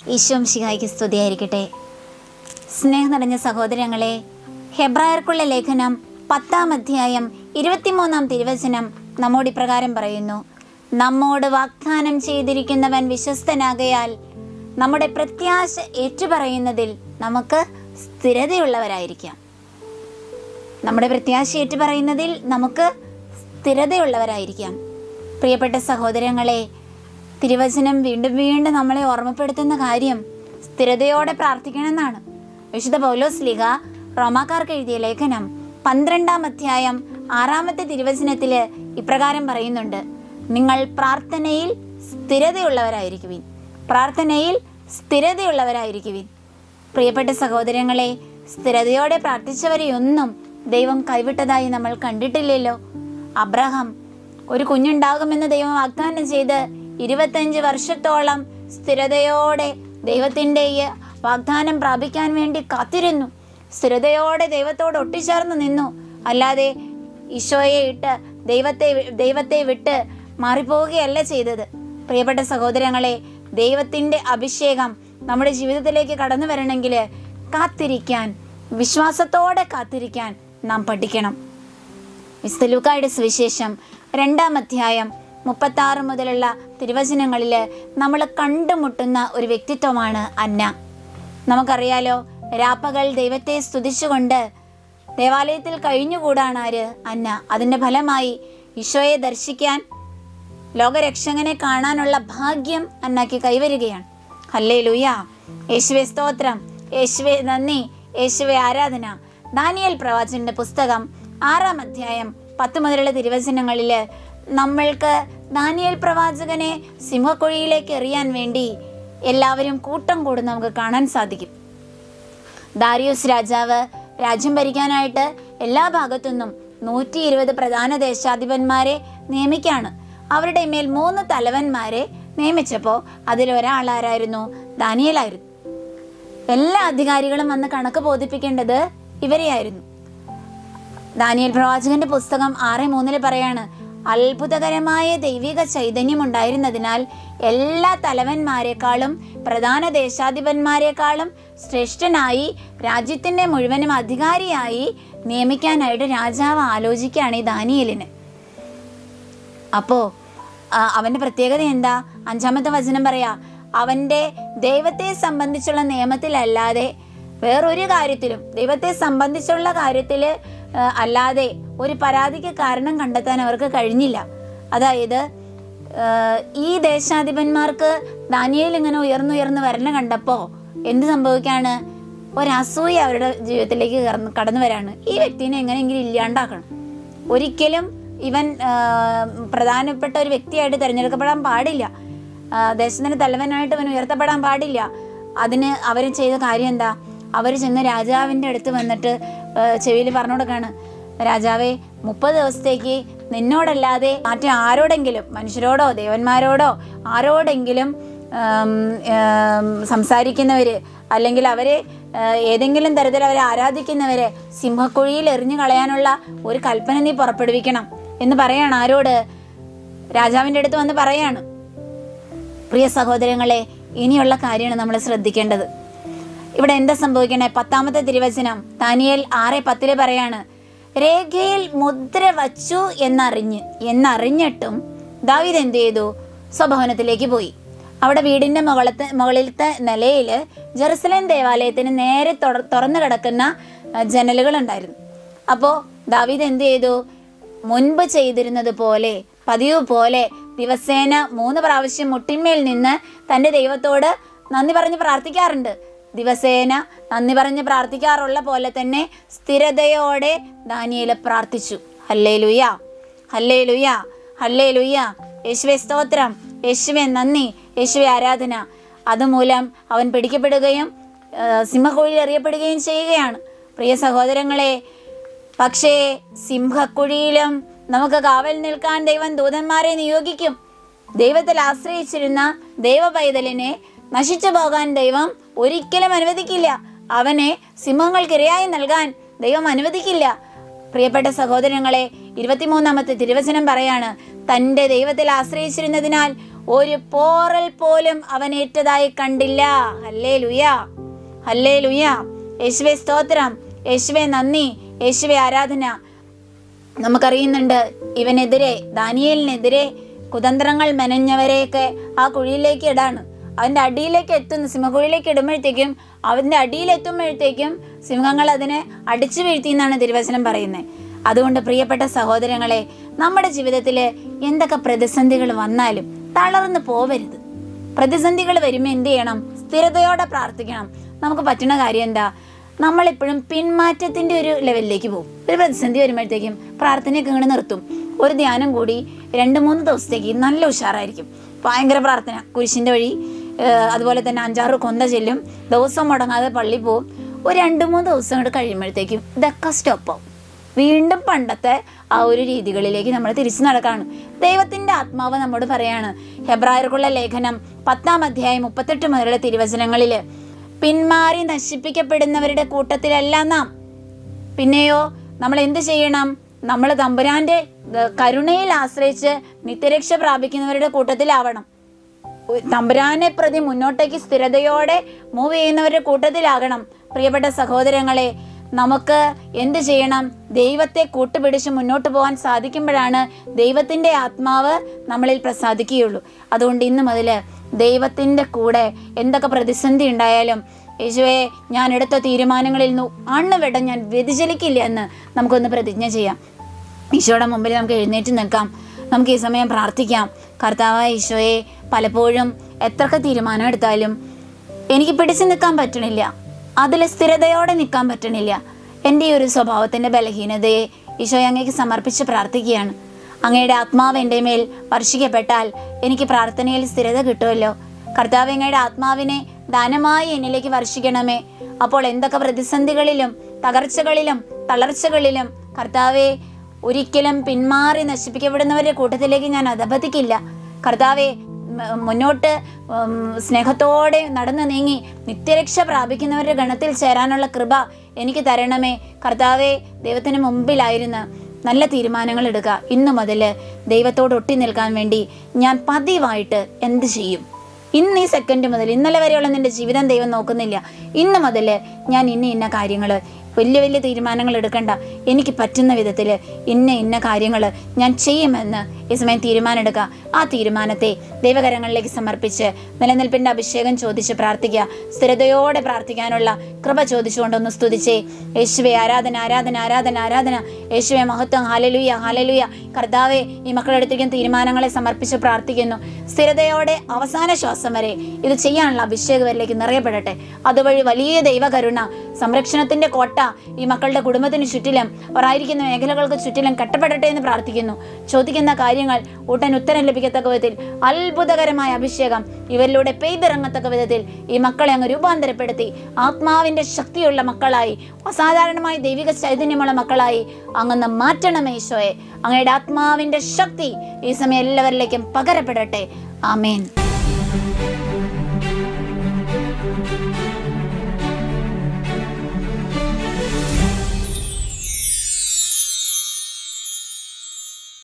ഈശോ മിശിഹായ്ക്ക് സ്തുതിയായിരിക്കട്ടെ. സ്നേഹം നിറഞ്ഞ സഹോദരങ്ങളെ, ഹെബ്രായർക്കുള്ള ലേഖനം 10-ാം അധ്യായം 23-ാം തിരുവചനം നമ്മോട് ഇപ്രകാരം പറയുന്നു: നമ്മോട് വാഗ്ദാനം ചെയ്തിരിക്കുന്നവൻ വിശ്വസ്തനാകയാൽ നമ്മുടെ പ്രത്യാശ ഏറ്റുപറയുന്നതിൽ നമുക്ക് സ്ഥിരതയുള്ളവരായിരിക്കാം. നമ്മുടെ പ്രത്യാശ ഏറ്റുപറയുന്നതിൽ നമുക്ക് സ്ഥിരതയുള്ളവരായിരിക്കാം. പ്രിയപ്പെട്ട സഹോദരങ്ങളെ, തിരുവചനം വീണ്ടും വീണ്ടും നമ്മളെ ഓർമ്മപ്പെടുത്തുന്ന കാര്യം സ്ഥിരതയോടെ പ്രാർത്ഥിക്കണമെന്നാണ്. വിശുദ്ധ പൗലോസ് ശ്ലീഹ റോമാക്കാർക്ക് എഴുതിയ ലേഖനം 12-ാം അധ്യായം 6-ാമത്തെ തിരുവചനത്തിൽ ഇപ്രകാരം പറയുന്നുണ്ട്: നിങ്ങൾ പ്രാർത്ഥനയിൽ സ്ഥിരതയുള്ളവരായിരിക്കുവിൻ. പ്രാർത്ഥനയിൽ സ്ഥിരതയുള്ളവരായിരിക്കുവിൻ. പ്രിയപ്പെട്ട സഹോദരങ്ങളെ, സ്ഥിരതയോടെ പ്രാർത്ഥിച്ചവരെയൊന്നും ദൈവം കൈവിട്ടതായി നമ്മൾ കണ്ടിട്ടില്ലല്ലോ. അബ്രഹാം ഒരു കുഞ്ഞുണ്ടാകുമെന്ന് ദൈവം വാഗ്ദാനം ചെയ്ത് 25 വർഷത്തോളം സ്ഥിരതയോടെ ദൈവത്തിൻ്റെ വാഗ്ദാനം പ്രാപിക്കാൻ വേണ്ടി കാത്തിരുന്നു. സ്ഥിരതയോടെ ദൈവത്തോട് ഒട്ടിച്ചേർന്ന് നിന്നു. അല്ലാതെ ഈശോയെ ഇട്ട് ദൈവത്തെ വിട്ട് മാറിപ്പോവുകയല്ല ചെയ്തത്. പ്രിയപ്പെട്ട സഹോദരങ്ങളെ, ദൈവത്തിൻ്റെ അഭിഷേകം നമ്മുടെ ജീവിതത്തിലേക്ക് കടന്നു വരണമെങ്കിൽ കാത്തിരിക്കാൻ, വിശ്വാസത്തോടെ കാത്തിരിക്കാൻ നാം പഠിക്കണം. വിശുദ്ധ ലൂക്കായുടെ സുവിശേഷം 2-ാം അധ്യായം 36 മുതലുള്ള തിരുവചനങ്ങളിൽ നമ്മൾ കണ്ടുമുട്ടുന്ന ഒരു വ്യക്തിത്വമാണ് അന്ന. നമുക്കറിയാലോ, രാപ്പകൽ ദൈവത്തെ സ്തുതിച്ചുകൊണ്ട് ദേവാലയത്തിൽ കഴിഞ്ഞുകൂടാണ് ആര്? അന്ന. അതിൻ്റെ ഫലമായി ഈശോയെ ദർശിക്കാൻ, ലോകരക്ഷകനെ കാണാനുള്ള ഭാഗ്യം അന്നയ്ക്ക് കൈവരുകയാണ്. ഹല്ലേലൂയ! യേശുവേ സ്തോത്രം, യേശുവേ നന്ദി, യേശുവേ ആരാധന. ദാനിയേൽ പ്രവാചകന്റെ പുസ്തകം 6-ാം അധ്യായം 10 മുതലുള്ള തിരുവചനങ്ങളിൽ നമ്മൾക്ക് ദാനിയേൽ പ്രവാചകനെ സിംഹക്കുഴിയിലേക്ക് എറിയാൻ വേണ്ടി എല്ലാവരും കൂട്ടം കൂടും നമുക്ക് കാണാൻ സാധിക്കും. ദാരിയൂസ് രാജാവ് രാജ്യം ഭരിക്കാനായിട്ട് എല്ലാ ഭാഗത്തുനിന്നും 120 പ്രധാന ദേശാധിപന്മാരെ നിയമിക്കുകയാണ്. അവരുടെ മേൽ 3 തലവന്മാരെ നിയമിച്ചപ്പോൾ അതിലൊരാളാരായിരുന്നു? ദാനിയേലായിരുന്നു. എല്ലാ അധികാരികളും വന്ന് കണക്ക് ബോധിപ്പിക്കേണ്ടത് ഇവരെയായിരുന്നു. ദാനിയേൽ പ്രവാചകന്റെ പുസ്തകം 6:3 പറയാണ്: അത്ഭുതകരമായ ദൈവിക ചൈതന്യം ഉണ്ടായിരുന്നതിനാൽ എല്ലാ തലവന്മാരെക്കാളും പ്രധാന ദേശാധിപന്മാരെക്കാളും ശ്രേഷ്ഠനായി രാജ്യത്തിൻ്റെ മുഴുവനും അധികാരിയായി നിയമിക്കാനായിട്ട് രാജാവ് ആലോചിക്കുകയാണ് ഈ ദാനിയേലിനെ. അപ്പോൾ അവൻ്റെ പ്രത്യേകത എന്താ? 5-ാമത്തെ വചനം പറയാ: അവൻ്റെ ദൈവത്തെ സംബന്ധിച്ചുള്ള നിയമത്തിലല്ലാതെ വേറൊരു കാര്യത്തിലും, ദൈവത്തെ സംബന്ധിച്ചുള്ള കാര്യത്തിൽ അല്ലാതെ ഒരു പരാതിക്ക് കാരണം കണ്ടെത്താൻ അവർക്ക് കഴിഞ്ഞില്ല. അതായത് ഈ ദേശാധിപന്മാർക്ക് ദാനിയേൽ ഇങ്ങനെ ഉയർന്നുയർന്ന് വരണ കണ്ടപ്പോൾ എന്ത് സംഭവിക്കാണ്? ഒരസൂയ അവരുടെ ജീവിതത്തിലേക്ക് കടന്നു വരാണ്. ഈ വ്യക്തിനെ എങ്ങനെയെങ്കിലും ഇല്ലാണ്ടാക്കണം. ഒരിക്കലും ഇവൻ പ്രധാനപ്പെട്ട ഒരു വ്യക്തിയായിട്ട് തിരഞ്ഞെടുക്കപ്പെടാൻ പാടില്ല. ദേശത്തിൻ്റെ തലവനായിട്ട് ഇവൻ ഉയർത്തപ്പെടാൻ പാടില്ല. അതിന് അവർ ചെയ്ത കാര്യം എന്താ? അവർ ചെന്ന് രാജാവിൻ്റെ അടുത്ത് വന്നിട്ട് ചെവിയിൽ പറഞ്ഞു കൊടുക്കാണ്: രാജാവേ, 30 ദിവസത്തേക്ക് നിന്നോടല്ലാതെ മറ്റേ ആരോടെങ്കിലും, മനുഷ്യരോടോ ദേവന്മാരോടോ ആരോടെങ്കിലും സംസാരിക്കുന്നവര്, അല്ലെങ്കിൽ അവരെ ഏതെങ്കിലും തരത്തിൽ അവരെ ആരാധിക്കുന്നവരെ സിംഹക്കുഴിയിൽ എറിഞ്ഞു കളയാനുള്ള ഒരു കൽപ്പന നീ പുറപ്പെടുവിക്കണം എന്ന് പറയാണ്. ആരോട്? രാജാവിൻ്റെ അടുത്ത് വന്ന് പറയാണ്. പ്രിയ സഹോദരങ്ങളെ, ഇനിയുള്ള കാര്യമാണ് നമ്മൾ ശ്രദ്ധിക്കേണ്ടത്. ഇവിടെ എന്താ സംഭവിക്കണേ? 10-ാമത്തെ തിരുവചനം ദാനിയേൽ 6:10 പറയാണ്: രേഖയിൽ മുദ്ര വച്ചു എന്നറിഞ്ഞിട്ടും ദാവീദ് എന്ത് ചെയ്തു? സ്വഭവനത്തിലേക്ക് പോയി. അവിടെ വീടിൻ്റെ മുകളിലത്തെ നിലയിൽ ജെറുസലേം ദേവാലയത്തിന് നേരെ തുറന്നു കിടക്കുന്ന ജനലുകൾ ഉണ്ടായിരുന്നു. അപ്പോൾ ദാവീദ് എന്ത് ചെയ്തു? മുൻപ് ചെയ്തിരുന്നത് പോലെ, പതിവ് പോലെ ദിവസേന 3 പ്രാവശ്യം മുട്ടിന്മേൽ നിന്ന് തൻ്റെ ദൈവത്തോട് നന്ദി പറഞ്ഞ് പ്രാർത്ഥിക്കാറുണ്ട്. ദിവസേന നന്ദി പറഞ്ഞ് പ്രാർത്ഥിക്കാറുള്ള പോലെ തന്നെ സ്ഥിരതയോടെ ദാനിയേൽ പ്രാർത്ഥിച്ചു. ഹല്ലേലൂയ, ഹല്ലേലൂയ, ഹല്ലേലൂയ. യേശുവേ സ്തോത്രം, യേശുവേ നന്ദി, യേശുവേ ആരാധന. അതുമൂലം അവൻ പിടിക്കപ്പെടുകയും സിംഹക്കുഴിയിൽ എറിയപ്പെടുകയും ചെയ്യുകയാണ്. പ്രിയ സഹോദരങ്ങളെ, പക്ഷേ സിംഹക്കുഴിയിലും നമുക്ക് കാവൽ നിൽക്കാൻ ദൈവം ദൂതന്മാരെ നിയോഗിക്കും. ദൈവത്തിൽ ആശ്രയിച്ചിരുന്ന ദൈവ പൈതലിനെ നശിച്ചു പോകാൻ ദൈവം ഒരിക്കലും അനുവദിക്കില്ല. അവനെ സിംഹങ്ങൾക്കിരയായി നൽകാൻ ദൈവം അനുവദിക്കില്ല. പ്രിയപ്പെട്ട സഹോദരങ്ങളെ, 23-ാമത്തെ തിരുവചനം പറയാണ്: തൻ്റെ ദൈവത്തിൽ ആശ്രയിച്ചിരുന്നതിനാൽ ഒരു പോറൽ പോലും അവൻ ഏറ്റതായി കണ്ടില്ല. ഹല്ലേലൂയ, ഹല്ലേലൂയ. യേശുവേ സ്തോത്രം, യേശുവേ നന്ദി, യേശുവേ ആരാധന. നമുക്കറിയുന്നുണ്ട്, ഇവനെതിരെ, ദാനിയേലിനെതിരെ കുതന്ത്രങ്ങൾ മെനഞ്ഞവരെയൊക്കെ ആ കുഴിയിലേക്ക് ഇടാണ്. അവൻ്റെ അടിയിലേക്ക് എത്തുന്നു. സിംഹക്കുഴിയിലേക്ക് ഇടുമ്പോഴത്തേക്കും, അവൻ്റെ അടിയിലെത്തുമ്പോഴത്തേക്കും സിംഹങ്ങൾ അതിനെ അടിച്ചു വീഴ്ത്തി എന്നാണ് തിരുവചനം പറയുന്നത്. അതുകൊണ്ട് പ്രിയപ്പെട്ട സഹോദരങ്ങളെ, നമ്മുടെ ജീവിതത്തിൽ എന്തൊക്കെ പ്രതിസന്ധികൾ വന്നാലും തളർന്നു പോവരുത്. പ്രതിസന്ധികൾ വരുമ്പോൾ എന്ത് ചെയ്യണം? സ്ഥിരതയോടെ പ്രാർത്ഥിക്കണം. നമുക്ക് പറ്റുന്ന കാര്യം എന്താ? നമ്മളെപ്പോഴും പിന്മാറ്റത്തിൻ്റെ ഒരു ലെവലിലേക്ക് പോകും. ഒരു പ്രതിസന്ധി വരുമ്പോഴത്തേക്കും പ്രാർത്ഥനയൊക്കെ ഇങ്ങനെ നിർത്തും. ഒരു ധ്യാനം കൂടി 2-3 ദിവസത്തേക്ക് നല്ല ഉഷാറായിരിക്കും. ഭയങ്കര പ്രാർത്ഥന, കുരിശിൻ്റെ വഴി, അതുപോലെ തന്നെ 5-6 കൊന്ത ചെല്ലും, ദിവസം മുടങ്ങാതെ പള്ളി പോവും. ഒരു 2-3 ദിവസം കൂടെ കഴിയുമ്പോഴത്തേക്കും ഇതൊക്കെ സ്റ്റോപ്പാവും. വീണ്ടും പണ്ടത്തെ ആ ഒരു രീതികളിലേക്ക് നമ്മൾ തിരിച്ചു നടക്കാണ്. ദൈവത്തിൻ്റെ ആത്മാവ് നമ്മോട് പറയാണ്, ഹെബ്രായർക്കുള്ള ലേഖനം 10-ാം അധ്യായം 38 മുതലുള്ള തിരുവചനങ്ങളിൽ, പിന്മാറി നശിപ്പിക്കപ്പെടുന്നവരുടെ കൂട്ടത്തിലല്ല നാം. പിന്നെയോ നമ്മൾ എന്ത് ചെയ്യണം? നമ്മൾ തമ്പുരാന്റെ കരുണയിൽ ആശ്രയിച്ച് നിത്യരക്ഷ പ്രാപിക്കുന്നവരുടെ കൂട്ടത്തിലാവണം. തമ്പുരാനെ പ്രതി മുന്നോട്ടേക്ക് സ്ഥിരതയോടെ മൂവ് ചെയ്യുന്നവരുടെ കൂട്ടത്തിലാകണം. പ്രിയപ്പെട്ട സഹോദരങ്ങളെ, നമുക്ക് എന്ത് ചെയ്യണം? ദൈവത്തെ കൂട്ടുപിടിച്ച് മുന്നോട്ട് പോകാൻ സാധിക്കുമ്പോഴാണ് ദൈവത്തിൻ്റെ ആത്മാവ് നമ്മളിൽ പ്രസാദിക്കുകയുള്ളൂ. അതുകൊണ്ട് ഇന്ന് മുതൽ ദൈവത്തിൻ്റെ കൂടെ എന്തൊക്കെ പ്രതിസന്ധി ഉണ്ടായാലും, യേശുവേ, ഞാൻ എടുത്ത തീരുമാനങ്ങളിൽ അണ്ണുവിടം ഞാൻ വ്യതിചലിക്കില്ല എന്ന് നമുക്കൊന്ന് പ്രതിജ്ഞ ചെയ്യാം. ഈശോയുടെ മുമ്പിൽ നമുക്ക് എഴുന്നേറ്റ് നിൽക്കാം. നമുക്ക് ഈ സമയം പ്രാർത്ഥിക്കാം. കർത്താവായ ഈശോയെ, പലപ്പോഴും എത്രയൊക്കെ തീരുമാനം എടുത്താലും എനിക്ക് പിടിച്ചു നിൽക്കാൻ പറ്റണില്ല, അതിൽ സ്ഥിരതയോടെ നിൽക്കാൻ പറ്റണില്ല. എൻ്റെ ഈ ഒരു സ്വഭാവത്തിൻ്റെ ബലഹീനതയെ ഈശോയെ അങ്ങേക്ക് സമർപ്പിച്ച് പ്രാർത്ഥിക്കുകയാണ്. അങ്ങയുടെ ആത്മാവ് എൻ്റെ മേൽ വർഷിക്കപ്പെട്ടാൽ എനിക്ക് പ്രാർത്ഥനയിൽ സ്ഥിരത കിട്ടുമല്ലോ. കർത്താവ്, അങ്ങയുടെ ആത്മാവിനെ ദാനമായി എന്നിലേക്ക് വർഷിക്കണമേ. അപ്പോൾ എന്തൊക്കെ പ്രതിസന്ധികളിലും തകർച്ചകളിലും തളർച്ചകളിലും കർത്താവെ, ഒരിക്കലും പിന്മാറി നശിപ്പിക്കപ്പെടുന്നവരുടെ കൂട്ടത്തിലേക്ക് ഞാൻ അധപതിക്കില്ല. കർത്താവെ, മുന്നോട്ട് സ്നേഹത്തോടെ നടന്നു നീങ്ങി നിത്യരക്ഷ പ്രാപിക്കുന്നവരുടെ ഗണത്തിൽ ചേരാനുള്ള കൃപ എനിക്ക് തരണമേ. കർത്താവെ, ദൈവത്തിന് മുമ്പിലായിരുന്നു നല്ല തീരുമാനങ്ങൾ എടുക്കുക. ഇന്നു മുതൽ ദൈവത്തോട് ഒട്ടി നിൽക്കാൻ വേണ്ടി ഞാൻ പതിവായിട്ട് എന്ത് ചെയ്യും? ഇന്ന് ഈ സെക്കൻഡ് മുതൽ, ഇന്നലെ വരെയുള്ള നിൻ്റെ ജീവിതം ദൈവം നോക്കുന്നില്ല. ഇന്ന് മുതൽ ഞാൻ ഇന്ന കാര്യങ്ങൾ, വലിയ വലിയ തീരുമാനങ്ങൾ എടുക്കണ്ട, എനിക്ക് പറ്റുന്ന വിധത്തിൽ ഇന്ന കാര്യങ്ങൾ ഞാൻ ചെയ്യുമെന്ന് ഈ സമയം തീരുമാനം ആ തീരുമാനത്തെ ദൈവകരങ്ങളിലേക്ക് സമർപ്പിച്ച് നിലനിൽപ്പിൻ്റെ അഭിഷേകം ചോദിച്ച് പ്രാർത്ഥിക്കുക. സ്ഥിരതയോടെ പ്രാർത്ഥിക്കാനുള്ള കൃപ ചോദിച്ചുകൊണ്ടൊന്ന് സ്തുതിച്ചേ. യേശുവേ, ആരാധന, ആരാധന, ആരാധന, ആരാധന. യേശുവേ, മഹത്വം. ഹല്ലേലൂയ, ഹല്ലേലൂയ. കർത്താവേ, ഈ മക്കളെടുത്തിരിക്കുന്ന തീരുമാനങ്ങളെ സമർപ്പിച്ച് പ്രാർത്ഥിക്കുന്നു. സ്ഥിരതയോടെ അവസാന ശ്വാസം വരെ ഇത് ചെയ്യാനുള്ള അഭിഷേകവരിലേക്ക് നിറയപ്പെടട്ടെ. അതുവഴി വലിയ ദൈവകരുണ, സംരക്ഷണത്തിന്റെ കോട്ട ഈ മക്കളുടെ കുടുംബത്തിന് ചുറ്റിലും അവർ ആയിരിക്കുന്ന മേഖലകൾക്ക് ചുറ്റിലും കെട്ടപ്പെടട്ടെ എന്ന് പ്രാർത്ഥിക്കുന്നു. ചോദിക്കുന്ന കാര്യങ്ങൾ ഉത്തരം ലഭിക്കത്തക്ക വിധത്തിൽ അത്ഭുതകരമായ അഭിഷേകം ഇവരിലൂടെ പെയ്തിറങ്ങത്തക്ക വിധത്തിൽ ഈ മക്കളെ അങ്ങ് രൂപാന്തരപ്പെടുത്തി ആത്മാവിന്റെ ശക്തിയുള്ള മക്കളായി, അസാധാരണമായ ദൈവിക ചൈതന്യമുള്ള മക്കളായി അങ്ങ് മാറ്റണമേ ഈശോയെ. അങ്ങയുടെ ആത്മാവിന്റെ ശക്തി ഈ സമയം എല്ലാവരിലേക്കും പകരപ്പെടട്ടെ. ആമേൻ.